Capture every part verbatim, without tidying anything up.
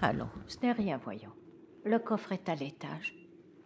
Allons, ce n'est rien, voyons. Le coffre est à l'étage.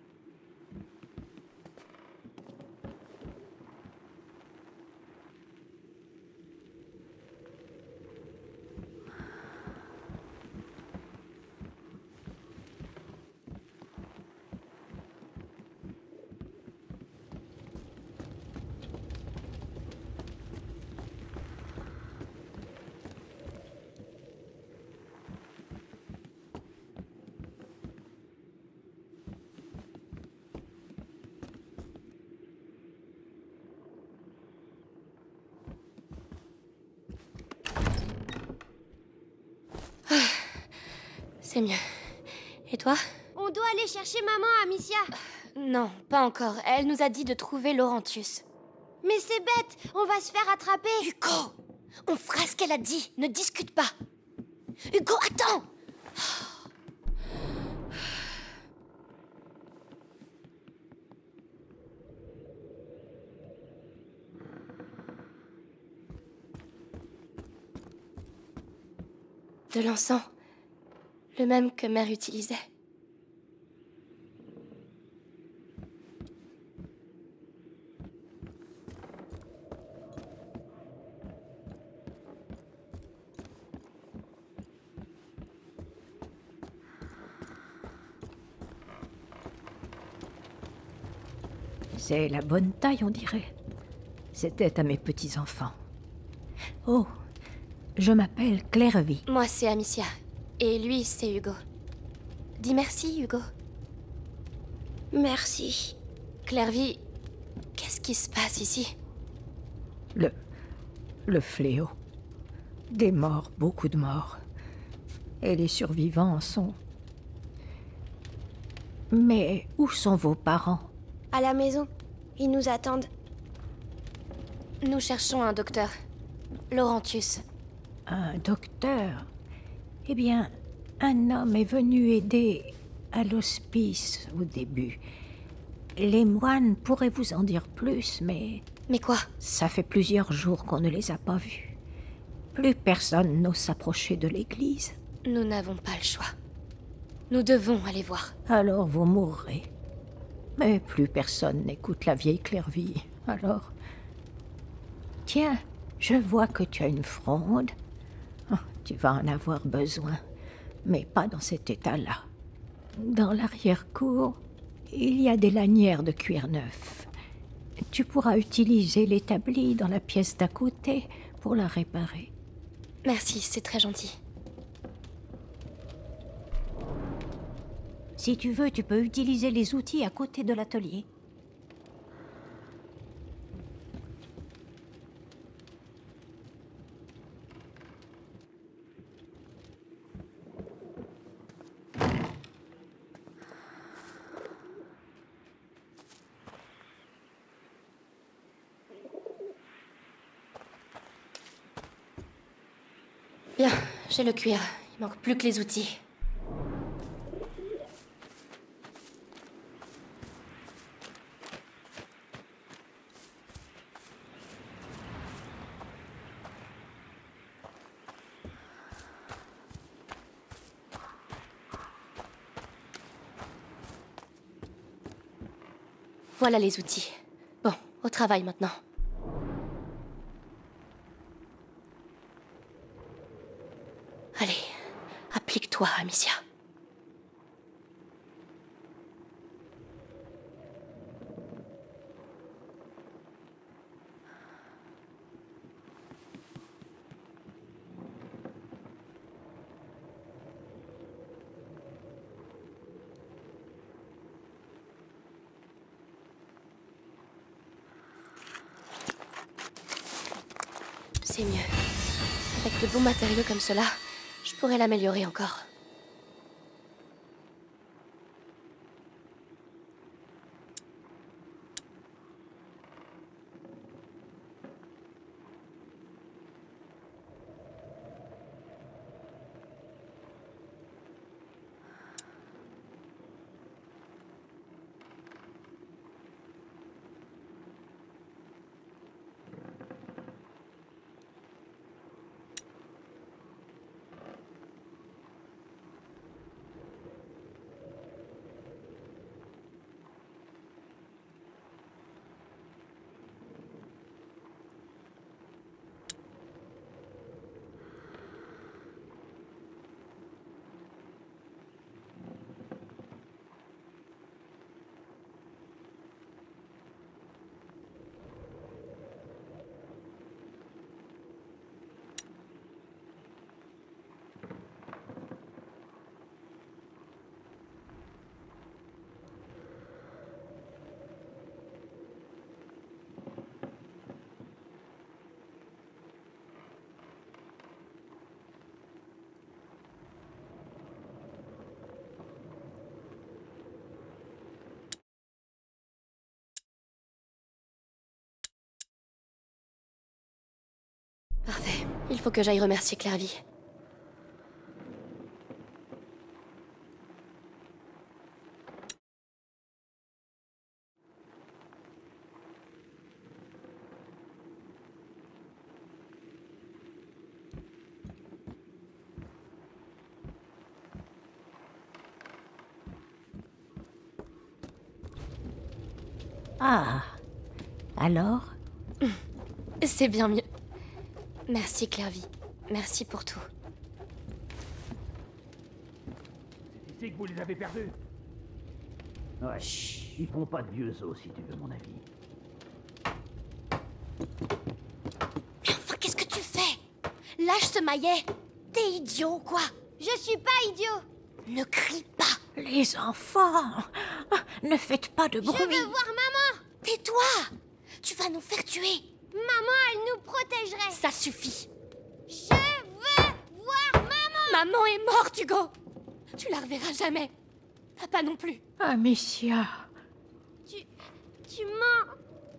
C'est mieux. Et toi? On doit aller chercher maman, Amicia. Non, pas encore. Elle nous a dit de trouver Laurentius. Mais c'est bête, on va se faire attraper. Hugo! On fera ce qu'elle a dit, ne discute pas. Hugo, attends! De l'encens. Le même que Mère utilisait. C'est la bonne taille, on dirait. C'était à mes petits-enfants. Oh, je m'appelle Clairvy. Moi, c'est Amicia. Et lui, c'est Hugo. Dis merci, Hugo. Merci. Clairvy, qu'est-ce qui se passe ici? Le... le fléau. Des morts, beaucoup de morts. Et les survivants sont... Mais où sont vos parents? À la maison. Ils nous attendent. Nous cherchons un docteur. Laurentius. Un docteur? Eh bien, un homme est venu aider à l'hospice au début. Les moines pourraient vous en dire plus, mais... Mais quoi? Ça fait plusieurs jours qu'on ne les a pas vus. Plus personne n'ose s'approcher de l'église. Nous n'avons pas le choix. Nous devons aller voir. Alors vous mourrez. Mais plus personne n'écoute la vieille Clairvy, alors... Tiens, je vois que tu as une fronde. Oh, tu vas en avoir besoin, mais pas dans cet état-là. Dans l'arrière-cour, il y a des lanières de cuir neuf. Tu pourras utiliser l'établi dans la pièce d'à côté pour la réparer. Merci, c'est très gentil. Si tu veux, tu peux utiliser les outils à côté de l'atelier. Bien, j'ai le cuir. Il manque plus que les outils. Voilà les outils. Bon, au travail maintenant. Allez, applique-toi, Amicia. C'est mieux. Avec de bons matériaux comme cela, je pourrais l'améliorer encore. Il faut que j'aille remercier Clairvy. Ah, alors? C'est bien mieux. Merci Clairvy. Merci pour tout. C'est ici que vous les avez perdus? Ouais. Chut. Ils font pas de vieux os, si tu veux mon avis. Mais enfin, qu'est-ce que tu fais? Lâche ce maillet. T'es idiot ou quoi? Je suis pas idiot. Ne crie pas. Les enfants, ne faites pas de bruit. Je veux voir maman. Tais-toi. Tu vas nous faire tuer. Maman, elle nous protégerait. Ça suffit. Je veux voir maman. Maman est morte, Hugo. Tu la reverras jamais. Papa non plus. Amicia. Tu... tu mens.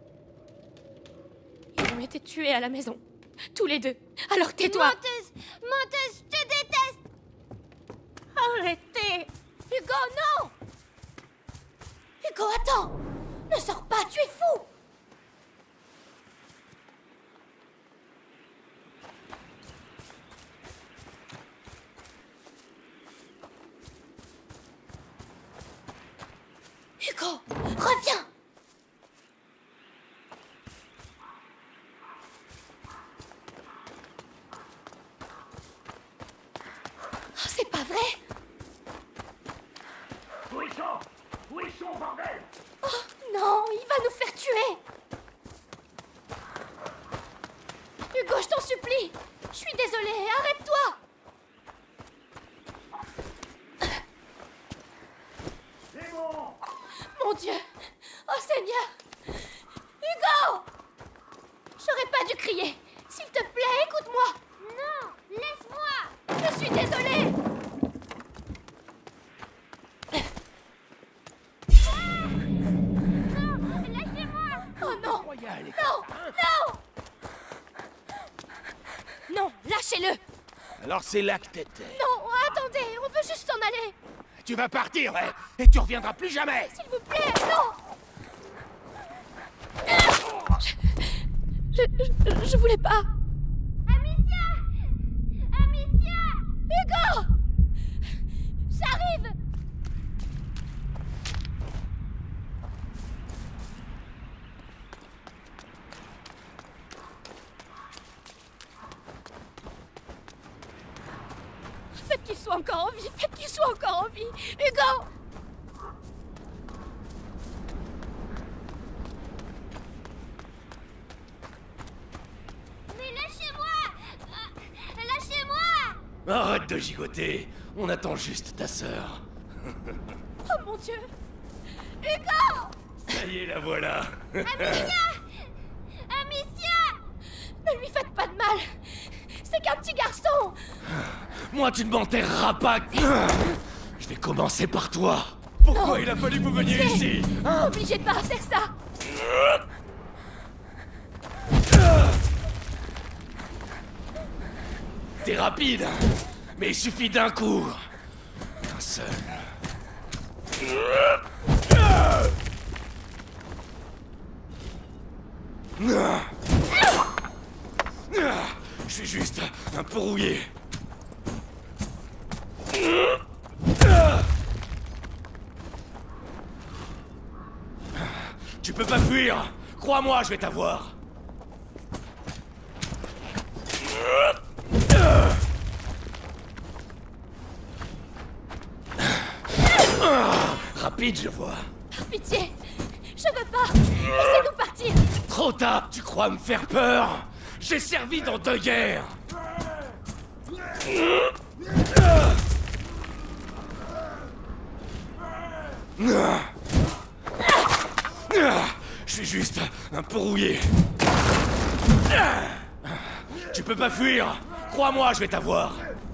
Ils ont été tués à la maison. Tous les deux. Alors tais-toi. Menteuse. Menteuse, je te déteste. Arrêtez. Hugo, non. Hugo, attends. Ne sors pas, tu es fou. Hugo, reviens. Oh, c'est pas vrai. Où ils sont? Où ils sont, bordel? Oh non, il va nous faire tuer. Hugo, je t'en supplie. Je suis désolée, arrête-toi. C'est bon. Mon Dieu. Oh Seigneur. Hugo. J'aurais pas dû crier. S'il te plaît, écoute-moi. Non, laisse-moi. Je suis désolée. Non, lâchez-moi. Oh non. Royal, les Non, non. Non, lâchez-le. Alors c'est là que t'étais. Non, attendez, on veut juste s'en aller. Tu vas partir, ouais, et tu reviendras plus jamais. S'il vous plaît, non. Je, je, je voulais pas. Amicia. Amicia. Hugo. J'arrive. Faites qu'il soit encore en vie, faites qu'il soit encore en vie. Hugo. Mais lâchez-moi. Euh, Lâchez-moi. Arrête de gigoter. On attend juste ta sœur. Oh mon Dieu. Hugo. Ça y est, la voilà. Amicia. Ne lui faites pas de mal. C'est qu'un petit garçon. Moi, tu ne m'enterreras pas. Je vais commencer par toi. Pourquoi Non. il a fallu que vous veniez ici? N'obligez pas à faire ça. T'es rapide, mais il suffit d'un coup. Un seul. Je suis juste un peu rouillé. Tu peux pas fuir. Crois-moi, je vais t'avoir. Rapide, je vois. Par pitié. Je veux pas. Laissez-nous partir. Trop tard, tu crois me faire peur? J'ai servi dans deux guerres. Je suis juste un peu rouillé. Tu peux pas fuir. Crois-moi, je vais t'avoir.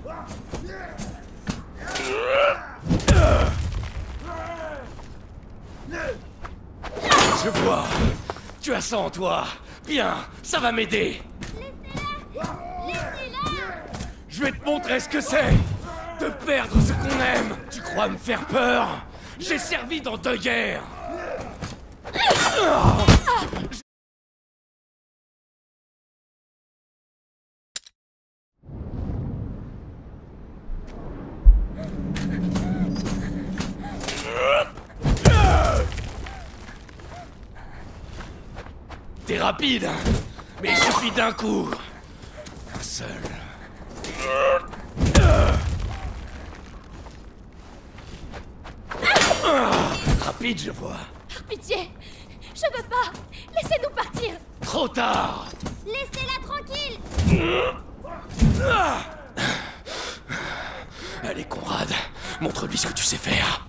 Je vois. Tu as ça en toi. Bien, ça va m'aider. Laissez-la. Laissez-la. Je vais te montrer ce que c'est de perdre ce qu'on aime. Tu crois me faire peur? J'ai servi dans deux guerres. T'es rapide, mais il suffit d'un coup. Un seul. Rapide, je vois. Pitié, je veux pas. Laissez-nous partir. Trop tard. Laissez-la tranquille. Allez, Conrad, montre-lui ce que tu sais faire.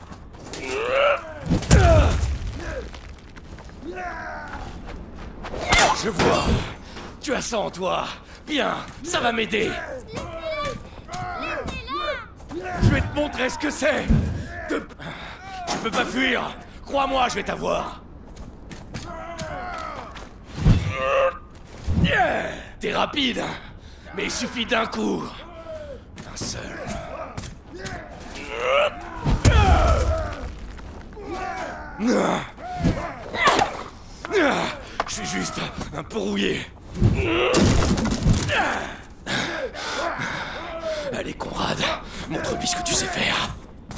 Je vois. Tu as ça en toi. Bien, ça va m'aider. Je vais te montrer ce que c'est. De... Tu peux pas fuir. Crois-moi, je vais t'avoir. T'es rapide, mais il suffit d'un coup. Un seul. Je suis juste un peu rouillé. Allez, Conrad, montre-lui ce que tu sais faire.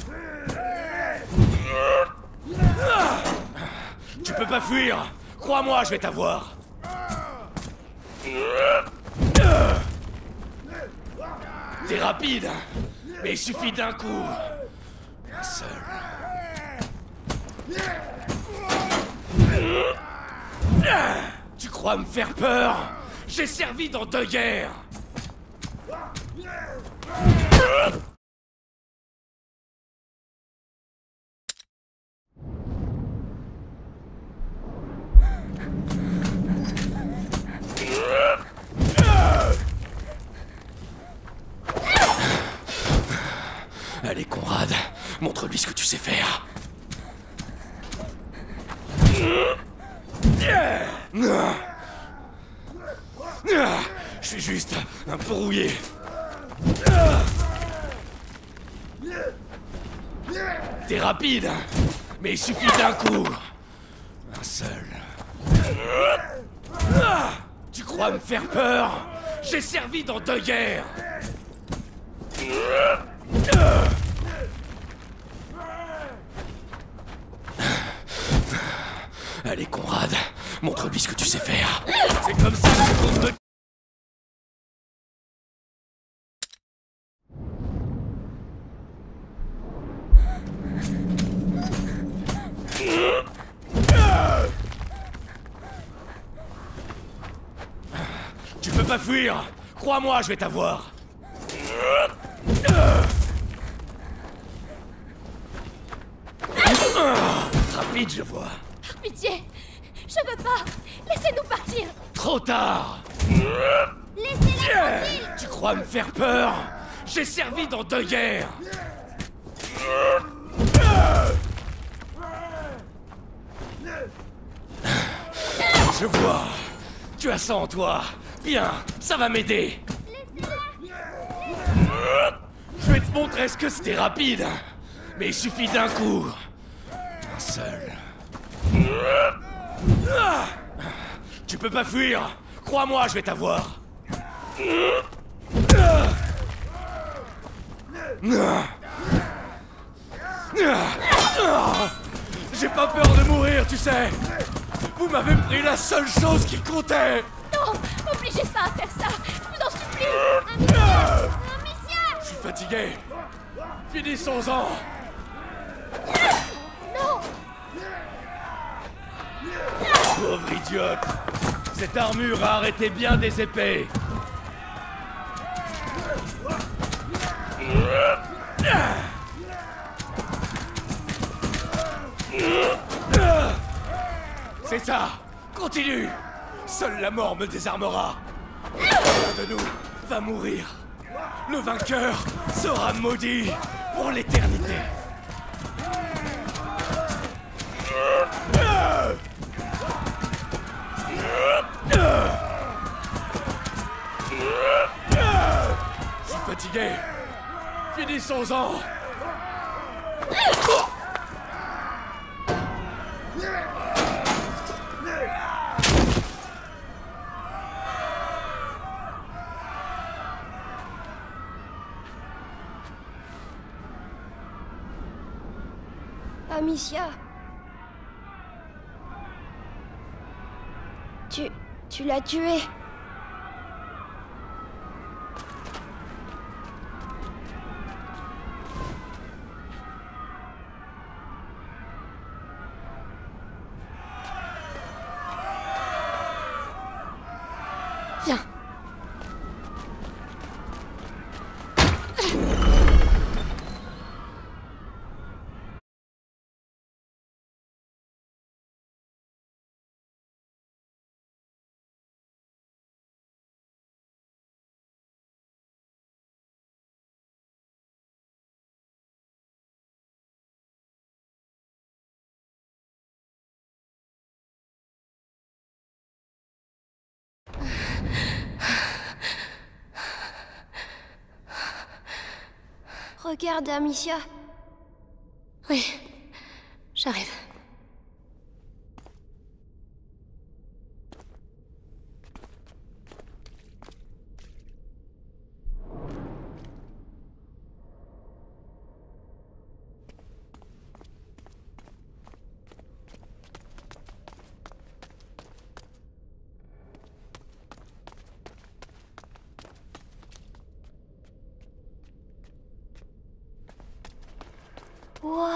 Tu peux pas fuir. Crois-moi, je vais t'avoir. T'es rapide, mais il suffit d'un coup. Un seul. Tu crois me faire peur? J'ai servi dans deux guerres. Allez, Conrad, montre-lui ce que tu sais faire. Je suis juste un peu rouillé. T'es rapide, mais il suffit d'un coup. Un seul. Tu crois me faire peur? J'ai servi dans deux guerres. Allez, Conrad, montre-lui ce que tu sais faire. C'est comme ça que je compte me... Tu peux pas fuir. Crois-moi, je vais t'avoir. Rapide, je vois. Pitié, je veux pas. Laissez-nous partir. Trop tard. Laissez-la tranquille. Tu crois me faire peur? J'ai servi dans deux guerres. Je vois. Tu as ça en toi. Bien, ça va m'aider. Je vais te montrer ce que c'était rapide. Mais il suffit d'un coup. Un seul. Tu peux pas fuir. Crois-moi, je vais t'avoir. J'ai pas peur de mourir, tu sais. Vous m'avez pris la seule chose qui comptait. Non, obligez pas à faire ça. Je vous en supplie. Je suis fatigué. Finissons-en. Non. Pauvre idiote. Cette armure a arrêté bien des épées. C'est ça. Continue. Seule la mort me désarmera. L'un de nous va mourir. Le vainqueur sera maudit pour l'éternité. Je suis Finissons-en! Amicia. Tu... tu l'as tué. Viens. Regarde, Amicia. Oui, j'arrive. Waouh!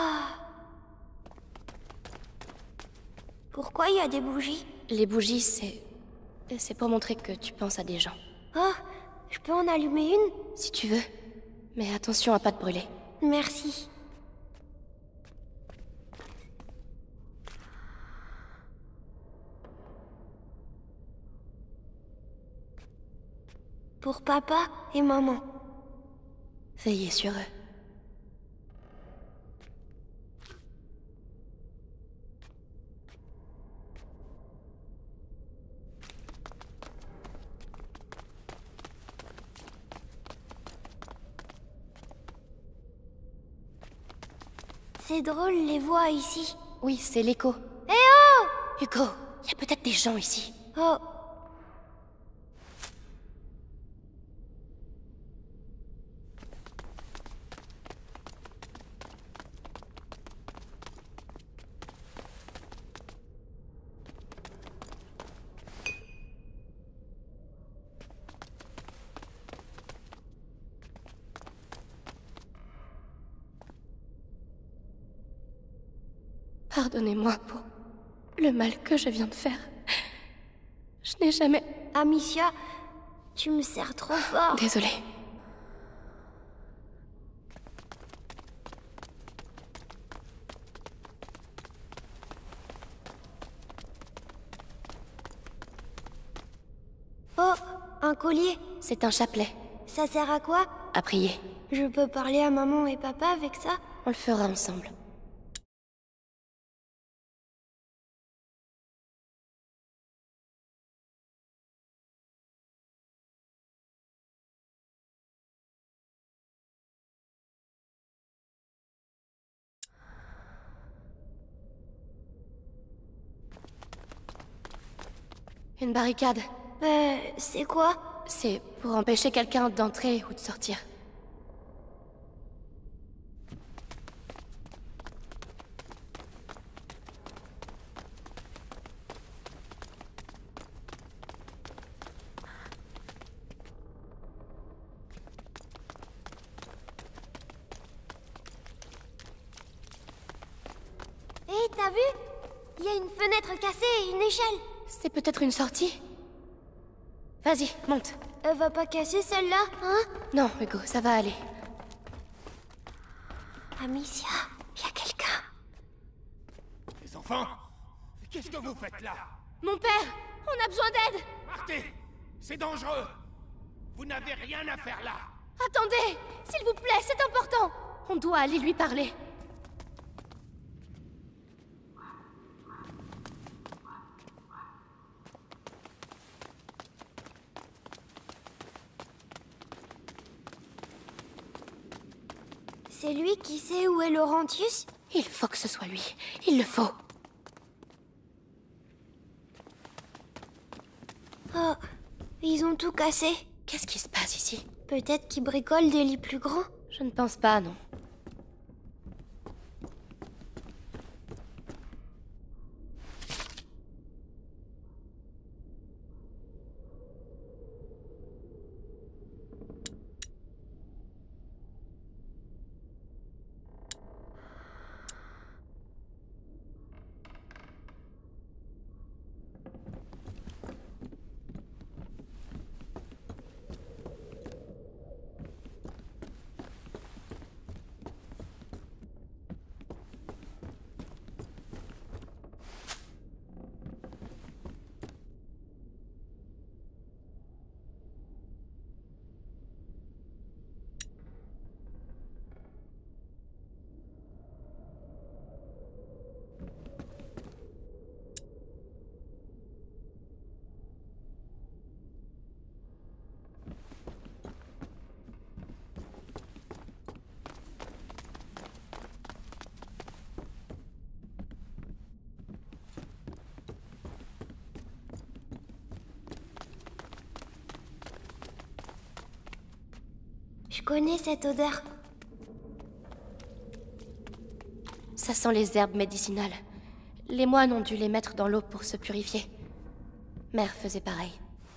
Pourquoi il y a des bougies? Les bougies, c'est... c'est pour montrer que tu penses à des gens. Oh, je peux en allumer une? Si tu veux. Mais attention à pas te brûler. Merci. Pour papa et maman. Veillez sur eux. C'est drôle les voix ici. Oui, c'est l'écho. Eh oh! Hugo, il y a peut-être des gens ici. Oh. Pardonnez-moi pour le mal que je viens de faire. Je n'ai jamais... Amicia, tu me sers trop fort. Désolée. Oh, un collier. C'est un chapelet. Ça sert à quoi? À prier. Je peux parler à maman et papa avec ça? On le fera ensemble. Une barricade. Euh, c'est quoi? C'est pour empêcher quelqu'un d'entrer ou de sortir. Hé, t'as vu? Il y a une fenêtre cassée et une échelle. C'est peut-être une sortie? Vas-y, monte. Elle va pas casser celle-là, hein? Non, Hugo, ça va aller. Amicia, il y a quelqu'un. Les enfants, qu'est-ce que vous faites là? Mon père, on a besoin d'aide. Partez! C'est dangereux! Vous n'avez rien à faire là! Attendez, s'il vous plaît, c'est important. On doit aller lui parler. C'est lui qui sait où est Laurentius? Il faut que ce soit lui. Il le faut. Oh, ils ont tout cassé. Qu'est-ce qui se passe ici? Peut-être qu'ils bricolent des lits plus grands. Je ne pense pas, non. Je connais cette odeur. Ça sent les herbes médicinales. Les moines ont dû les mettre dans l'eau pour se purifier. Mère faisait pareil.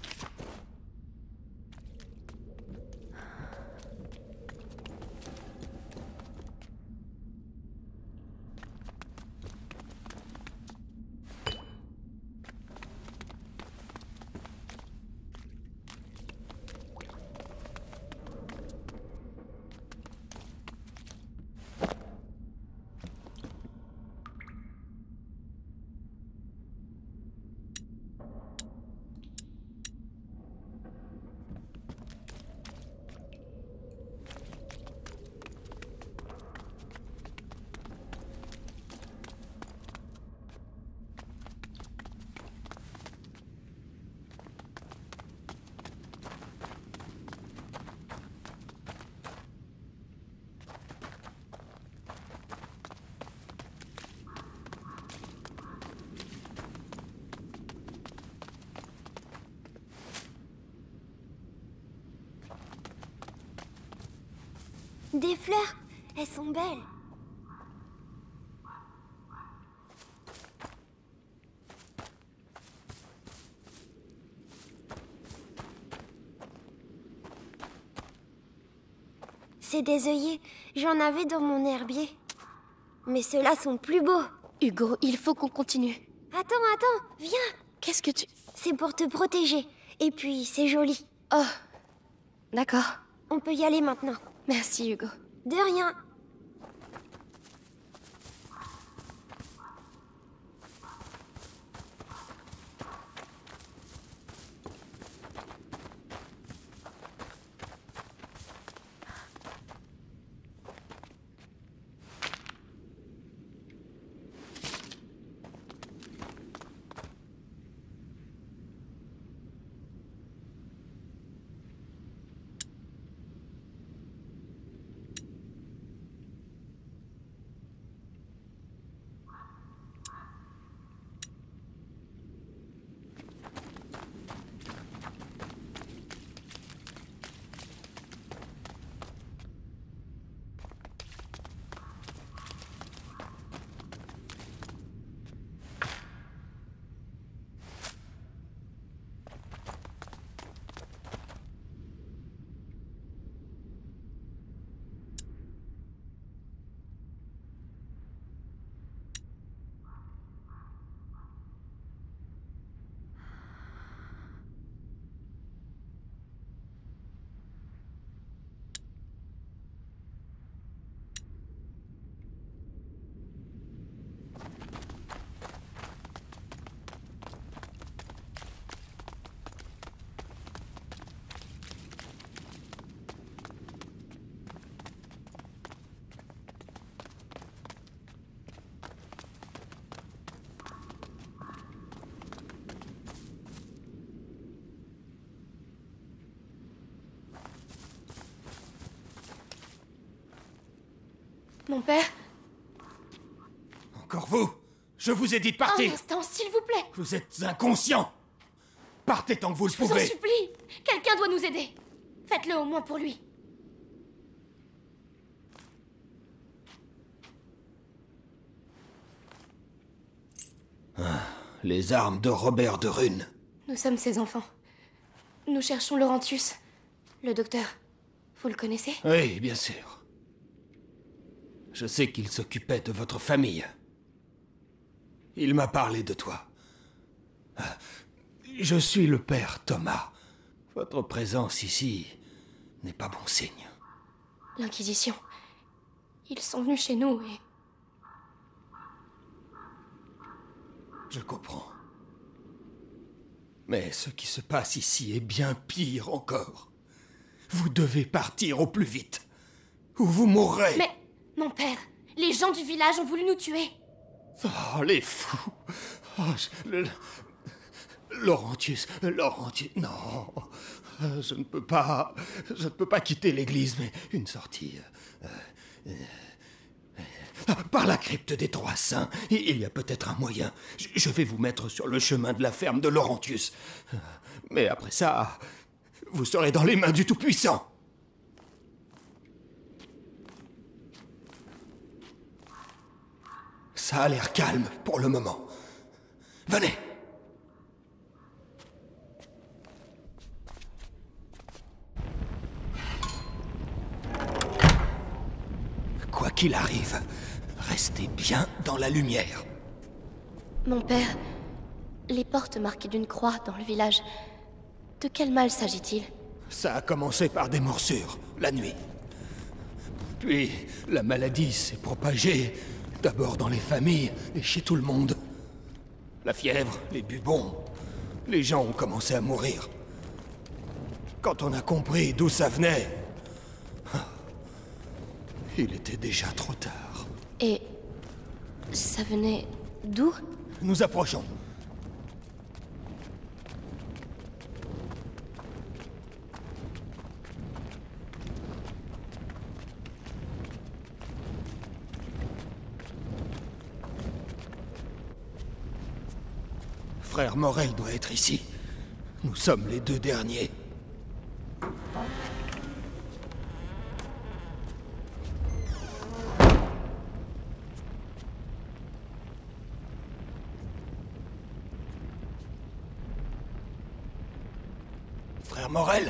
Des fleurs, elles sont belles. C'est des œillets, j'en avais dans mon herbier. Mais ceux-là sont plus beaux. Hugo, il faut qu'on continue. Attends, attends, viens. Qu'est-ce que tu... C'est pour te protéger. Et puis, c'est joli. Oh, d'accord. On peut y aller maintenant. Merci, Hugo. De rien. Mon père? Encore vous? Je vous ai dit de Un partir! instant, s'il vous plaît! Vous êtes inconscient! Partez tant que vous le Je vous en pouvez! supplie! Quelqu'un doit nous aider! Faites-le au moins pour lui! Ah, les armes de Robert de Rune. Nous sommes ses enfants. Nous cherchons Laurentius, le docteur. Vous le connaissez? Oui, bien sûr. Je sais qu'il s'occupait de votre famille. Il m'a parlé de toi. Je suis le père Thomas. Votre présence ici n'est pas bon signe. L'Inquisition. Ils sont venus chez nous et... Je comprends. Mais ce qui se passe ici est bien pire encore. Vous devez partir au plus vite, ou vous mourrez. Mais, mon père, les gens du village ont voulu nous tuer. Oh, les fous. Oh, je- le- Laurentius, Laurentius, non. Euh, Je ne peux pas, je ne peux pas quitter l'église, mais une sortie... euh, euh, euh, par la crypte des Trois Saints, il y a peut-être un moyen. Je- Je vais vous mettre sur le chemin de la ferme de Laurentius. Euh, Mais après ça, vous serez dans les mains du Tout-Puissant. Ça a l'air calme pour le moment. Venez. Quoi qu'il arrive, restez bien dans la lumière. Mon père, les portes marquées d'une croix dans le village. De quel mal s'agit-il? Ça a commencé par des morsures, la nuit. Puis, la maladie s'est propagée, d'abord dans les familles et chez tout le monde. La fièvre, les bubons, les gens ont commencé à mourir. Quand on a compris d'où ça venait, il était déjà trop tard. Et... ça venait d'où? Nous approchons. Frère Morel doit être ici. Nous sommes les deux derniers. Frère Morel,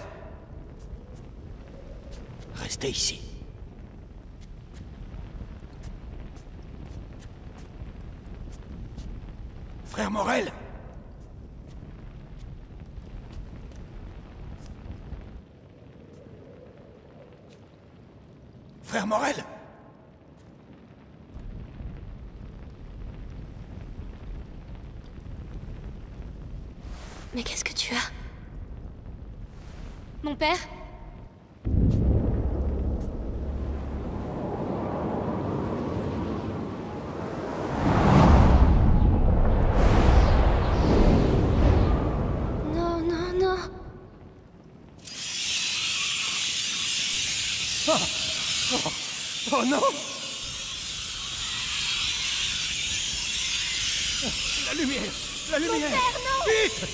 restez ici. Frère Morel. Frère Morel. Mais qu'est-ce que tu as? Mon père? Non, non, non. Oh non! La lumière! La lumière! père, non! Vite!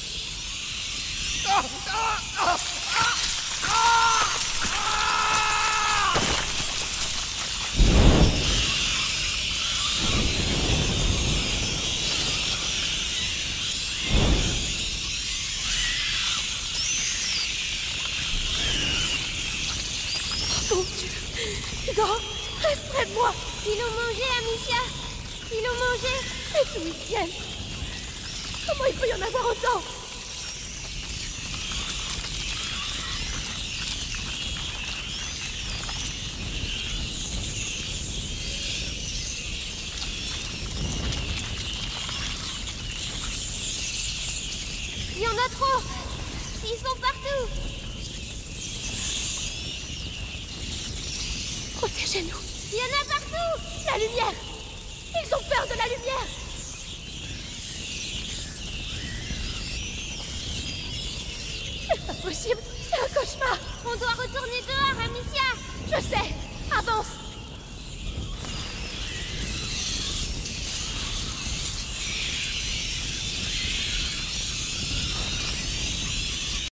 Ah, ah, ah, ah, ah, ah. Mon Dieu! Hugo, reste près de moi! Ils l'ont mangé, Amicia. Ils l'ont mangé. Et d'où ils viennent? Comment il peut y en avoir autant? Il y en a trop. Ils sont partout. Protégez-nous! Il y en a partout. La lumière! Ils ont peur de la lumière! C'est pas possible! C'est un cauchemar! On doit retourner dehors, Amicia. Je sais! Avance!